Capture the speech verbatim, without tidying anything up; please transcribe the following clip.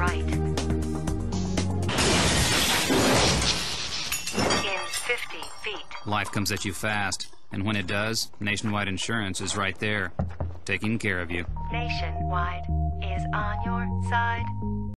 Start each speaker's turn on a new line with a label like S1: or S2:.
S1: right. In fifty feet.
S2: Life comes at you fast, and when it does, Nationwide Insurance is right there, taking care of you.
S1: Nationwide is on your side.